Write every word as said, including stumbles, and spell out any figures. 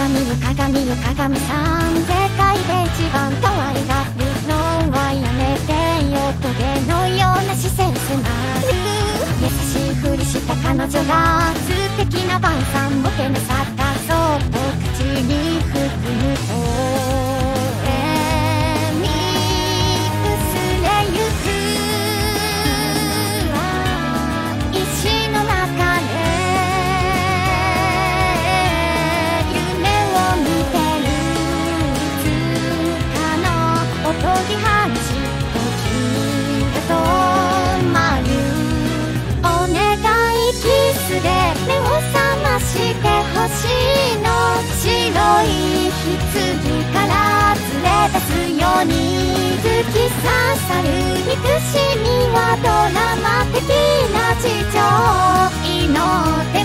鏡よ鏡よ鏡さん、世界で一番可愛がるのはやめてよ、トゲのような視線すなる。優しいふりした彼女が素敵な晩餐ボケのサッカー、そっと口に含むと星の白い棺から連れ出すように突き刺さる憎しみはドラマ的な事情、祈って